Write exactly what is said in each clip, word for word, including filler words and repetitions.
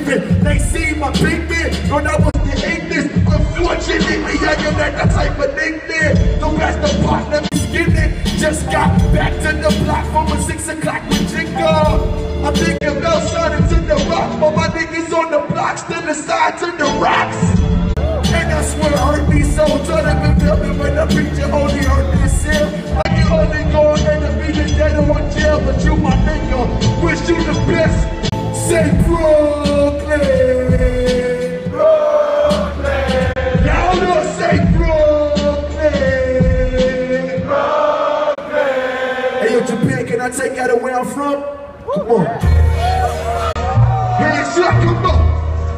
sleeping. They see my picnic, when I was the English. Unfortunately, I am not the type of nickname. The rest of partner be skinny. Just got back to the block from a six o'clock with Jingle. I'm thinking about shining to the rock, but my niggas on the block still aside to the rocks. And I swear it hurt me so. Try to be building when the preacher only hurt me self. Like you only going and the meeting dead on jail, but you my nigga. Wish you the best. Say Brooklyn. Brooklyn. Y'all know say Brooklyn. Brooklyn. Hey yo, Japan, can I take out where I'm from? Come on. Hands up, come on.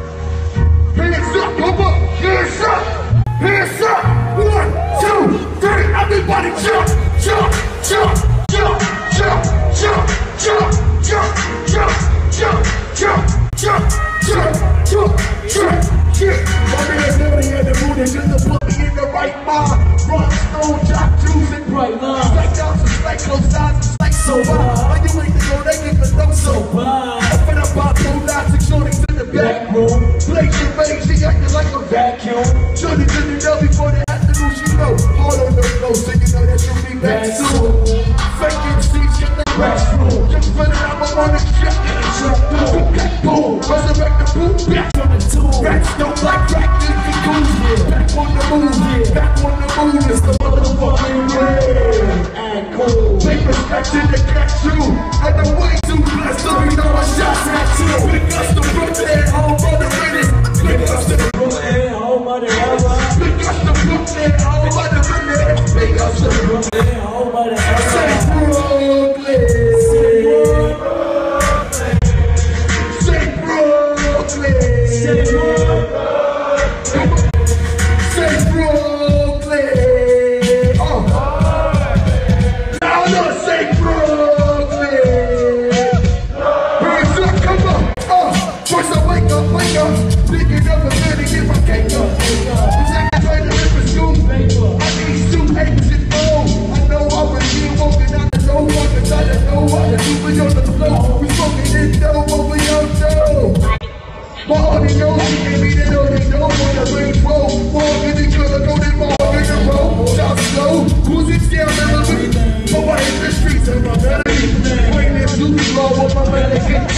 Hands up, come on. Hands up. Hands up. One, two, three. Everybody jump, jump, jump, jump, jump, jump, jump, jump, jump, jump, jump, jump, jump, jump, jump, jump. My man's never had the mood just to put me in the right mind. Run, stone, jock, juice, and bright lines. Strike down some strike, close sides, and strike so wide. Why you ain't to go naked, but don't so wide. Up in a pop, no knots, and shorties in the back room. Blaze your face, she acting like a vacuum. Shorty didn't know before the afternoon, she know. All on the floor, so you know that you'll be back soon. Fake M Cs, get the restroom. Just put it out, I'm on the ship, and it's your boom. Boom, resurrect the boom, back on the tune. Rats don't like crack, you can goose, yeah. Back on the move, yeah. Back on the move, it's the motherfucking way. And cool. Take respect to the cat too. And the way too blessed, so we know our shots at you. Pick us the Brooklyn, home of the British. Pick us the Brooklyn, home of the British. Pick us the Brooklyn, home of the British. Pick us the Brooklyn, home of the British. Say Brooklyn. Say Brooklyn. Say Brooklyn. Say Brooklyn. Say Brooklyn. Oh. Now let's say Brooklyn. Hands up, come on. Oh. First I wake up, wake up. Thinking of a man to get my cake up. The second trying to live in school. I need two haters and gold. I know I was here walking out the door. Walking out the door. I just do it on the floor. We smoking this dough, but we don't know. My only know, she gave me that only know. On the rainbow, more than the color, go to more in the road. Stop slow, who's it down in the street? But why in the streets of my melody? Waiting in Super Bowl with my melody.